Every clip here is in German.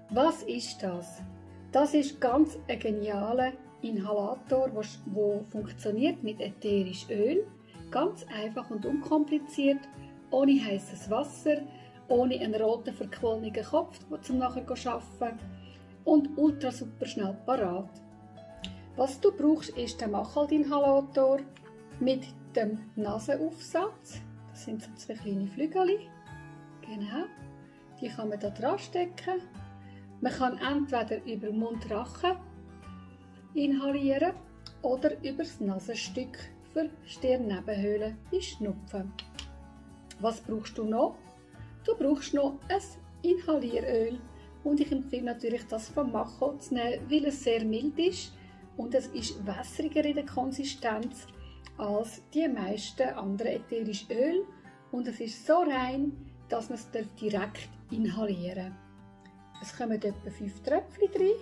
Was ist das? Das ist ganz ein genialer Inhalator, der funktioniert mit ätherischem Öl. Ganz einfach und unkompliziert, ohne heißes Wasser, ohne einen roten verquollenen Kopf, zum nachher arbeiten und ultra super schnell parat. Was du brauchst, ist der Machalt-Inhalator mit dem Nasenaufsatz. Das sind so 2 kleine Flügel. Genau. Die kann man da dran stecken. Man kann entweder über den Mund-Rachen inhalieren oder über das Nasenstück für Stirnnebenhöhlen bei Schnupfen. Was brauchst du noch? Du brauchst noch ein Inhalieröl. Und ich empfehle natürlich, das von Machalt zu nehmen, weil es sehr mild ist und es ist wässriger in der Konsistenz als die meisten anderen ätherischen Öle. Und es ist so rein, dass man es direkt inhalieren darf. Es kommen etwa 5 Tröpfchen rein.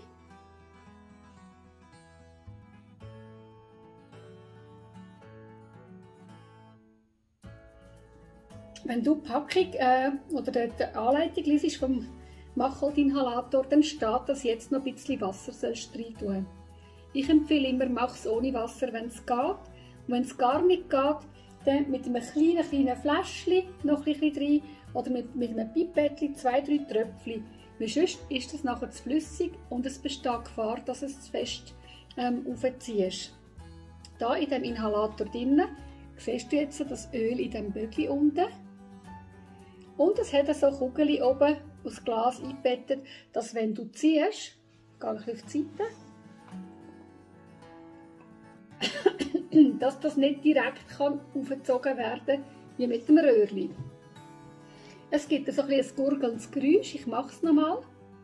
Wenn du die Packung oder die Anleitung liest vom Machalt-Inhalator, dann steht, dass jetzt noch ein bisschen Wasser rein tun. Ich empfehle immer, mach es ohne Wasser, wenn es geht. Und wenn es gar nicht geht, dann mit einem kleinen Fläschchen noch ein bisschen rein oder mit einem Pipettchen 2-3 Tröpfchen. Weil sonst ist es nachher zu flüssig und es besteht Gefahr, dass es zu fest aufziehst. Hier in dem Inhalator drinnen siehst du jetzt das Öl in dem Böckchen unten. Und es hat so Kugeln oben aus Glas eingebettet, dass wenn du ziehst, gehe ich auf die Seite, dass das nicht direkt aufgezogen werden kann, wie mit dem Röhrchen. Es gibt so ein gurgelndes Geräusch, ich mache es nochmal.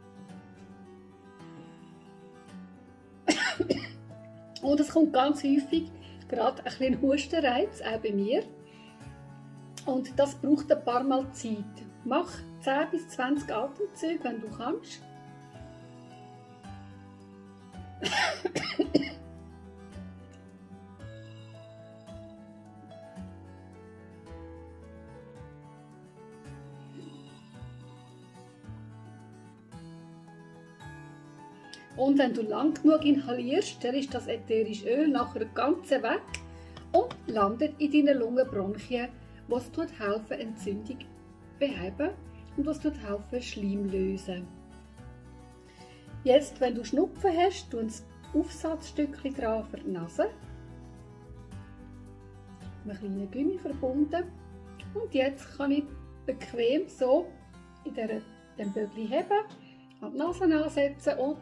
Und es kommt ganz häufig gerade ein bisschen Hustenreiz, auch bei mir. Und das braucht ein paar Mal Zeit. Mach 10 bis 20 Atemzüge, wenn du kannst. Und wenn du lang genug inhalierst, dann ist das ätherische Öl nachher ganz weg und landet in deinen Lungenbronchien, was helfen, Entzündung beheben und was helfen, Schleim lösen. Jetzt, wenn du Schnupfen hast, tu ein Aufsatzstückchen dran für die Nase. Mit einem kleinen Gummi verbunden. Und jetzt kann ich bequem so in dem Böckchen heben, an die Nase ansetzen und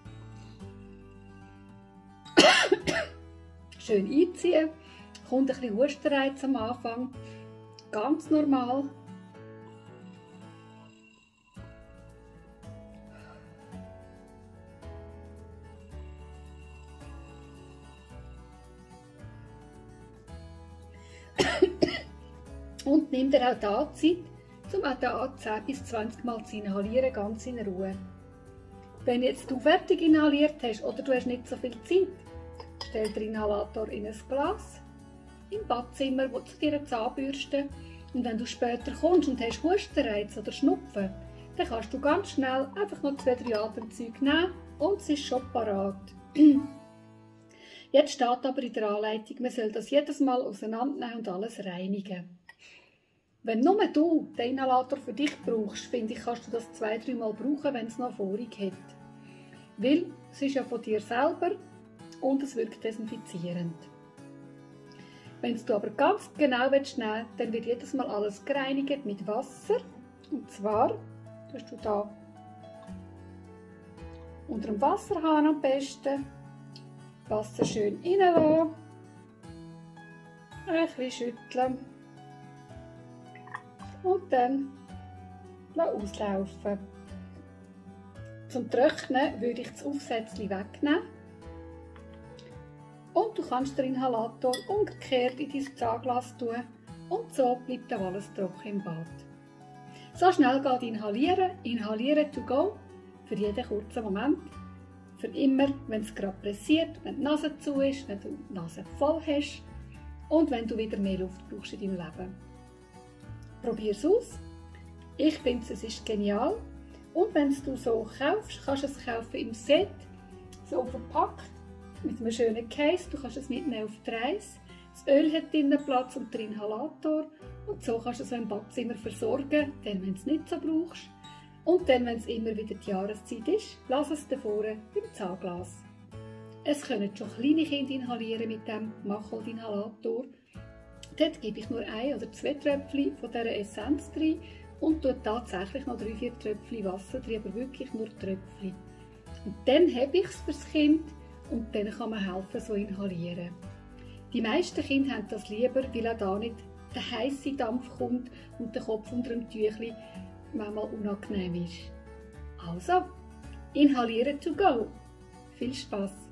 schön einziehen. Kommt ein bisschen Hustenreiz am Anfang. Ganz normal. Und nimm dir auch da Zeit, um auch da 10 bis 20 Mal zu inhalieren, ganz in Ruhe. Wenn jetzt du fertig inhaliert hast oder du hast nicht so viel Zeit, stell den Inhalator in ein Glas im Badzimmer, wo zu dir Zahnbürste. Und wenn du später kommst und hast Hustenreiz oder Schnupfen, dann kannst du ganz schnell einfach noch 2-3 Atemzüge nehmen und es ist schon parat. Jetzt steht aber in der Anleitung, man soll das jedes Mal auseinandernehmen und alles reinigen. Wenn nur du den Inhalator für dich brauchst, finde ich, kannst du das 2-3 Mal brauchen, wenn es noch Vorrieg hat. Weil es ist ja von dir selber und es wirkt desinfizierend. Wenn du aber ganz genau nehmen willst, dann wird jedes Mal alles gereinigt mit Wasser. Und zwar tust du da unter dem Wasserhahn am besten Wasser schön reinlassen, ein bisschen schütteln und dann auslaufen. Zum Trocknen würde ich das Aufsätzchen wegnehmen. Und du kannst den Inhalator umgekehrt in dein Zahnglas tun und so bleibt auch alles trocken im Bad. So schnell geht inhalieren, inhalieren to go, für jeden kurzen Moment, für immer, wenn es gerade pressiert, wenn die Nase zu ist, wenn du die Nase voll hast und wenn du wieder mehr Luft brauchst in deinem Leben. Probier es aus. Ich finde, es ist genial. Und wenn du so kaufst, kannst du es kaufen im Set, so verpackt, mit einem schönen Case. Du kannst es mitnehmen auf die Reise. Das Öl hat drinnen Platz und der Inhalator. Und so kannst du es so im Badzimmer versorgen, dann, wenn du es nicht so brauchst. Und dann, wenn es immer wieder die Jahreszeit ist, lass es davor im Zahnglas. Es können schon kleine Kinder inhalieren mit dem Machold-Inhalator. Dort gebe ich nur 1 oder 2 Tröpfchen von dieser Essenz rein und tue tatsächlich noch 3-4 Tröpfchen Wasser drin, aber wirklich nur Tröpfchen. Und dann habe ich es für das Kind und dann kann man helfen, so inhalieren. Die meisten Kinder haben das lieber, weil auch da nicht der heisse Dampf kommt und der Kopf unter dem Tüchli manchmal unangenehm ist. Also, inhalieren to go! Viel Spaß!